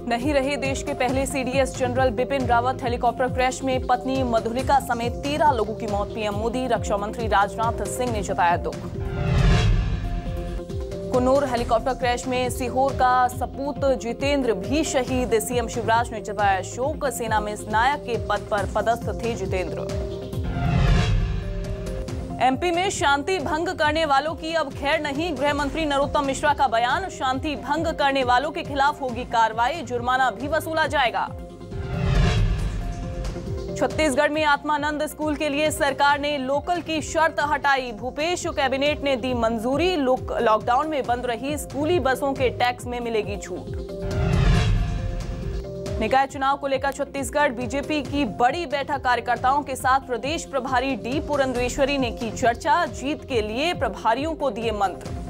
नहीं रहे देश के पहले CDS general Bipin Rawat. Helicopter crash में पत्नी मधुलिका समेत 13 लोगों की मौत। पीएम मोदी, रक्षा मंत्री राजनाथ सिंह ने जताया दुख। कुन्नूर हेलीकॉप्टर क्रैश में सीहोर का सपूत जितेंद्र भी शहीद। सीएम शिवराज ने जताया शोक। सेना में नायक के पद पर पदस्थ थे जितेंद्र। एमपी में शांति भंग करने वालों की अब खैर नहीं। गृह मंत्री नरोत्तम मिश्रा का बयान। शांति भंग करने वालों के खिलाफ होगी कार्रवाई, जुर्माना भी वसूला जाएगा। छत्तीसगढ़ में आत्मानंद स्कूल के लिए सरकार ने लोकल की शर्त हटाई। भूपेश कैबिनेट ने दी मंजूरी। लॉकडाउन में बंद रही स्कूली बसों के टैक्स में मिलेगी छूट। निकाय चुनाव को लेकर छत्तीसगढ़ बीजेपी की बड़ी बैठक। कार्यकर्ताओं के साथ प्रदेश प्रभारी डी पुरंदेश्वरी ने की चर्चा। जीत के लिए प्रभारियों को दिए मंत्र।